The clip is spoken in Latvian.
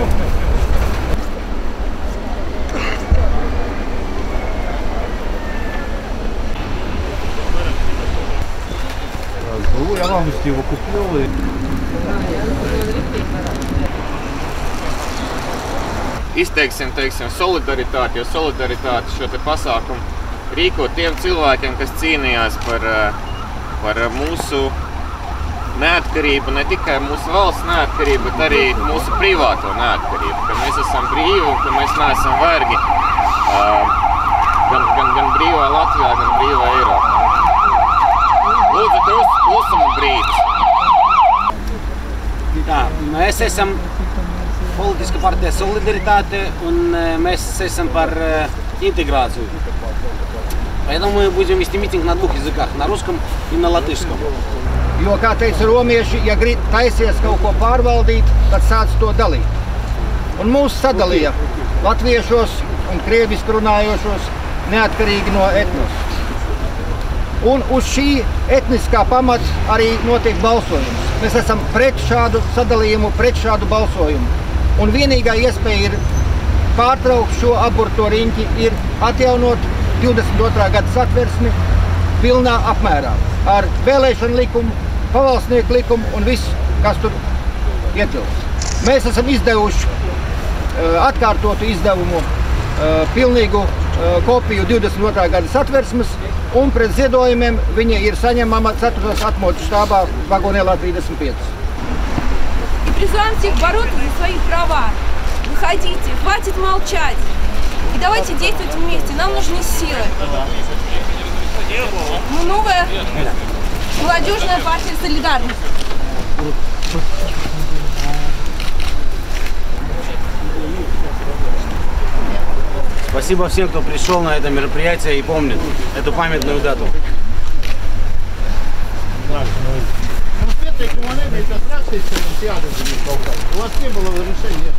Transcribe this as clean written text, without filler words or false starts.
Я в августе его купил. Izteiksim, solidaritāti, jo solidaritāti šo te pasākumu rīko tiem cilvēkiem, kas cīnījās par mūsu neatkarību, ne tikai mūsu valsts neatkarību, bet arī mūsu privāto neatkarību, ka mēs esam brīvi un ka mēs neesam vergi gan brīvā Latvijā, gan brīvā Eiropā. Lūdzu, drusku klusuma brīdis. Tā, mēs esam Politiska партия Солидаритате, un mēs esam par интеграцию. Поэтому мы будем вести митинг на двух языках, на русском и на латышском. Jo, kā teica romieši, ja grib taisies kaut ko pārvaldīt, tad sāc to dalīt. Un mūs sadalīja latviešos un krieviski runājošos neatkarīgi no etnos. Un uz šī etniskā pamata arī notiek balsojums. Mēs esam pret šādu sadalījumu, pret šādu balsojumu. Un vienīgā iespēja ir pārtraukt šo aburto riņķi, ir atjaunot 22. gada satversmi pilnā apmērā ar vēlēšanu likumu, pavalsnieku likumu un visu, kas tur ietilpst. Mēs esam izdevuši atkārtotu izdevumu pilnīgu kopiju 22. gada satversmes, un pret ziedojumiem viņa ir saņemama 4. atmodu štābā vagonēlā 35. Призываем всех бороться за свои права. Выходите, хватит молчать. И давайте действовать вместе. Нам нужны силы. Мы новая молодежная партия «Солидарность». Спасибо всем, кто пришел на это мероприятие и помнит эту памятную дату. У вас не было разрешения.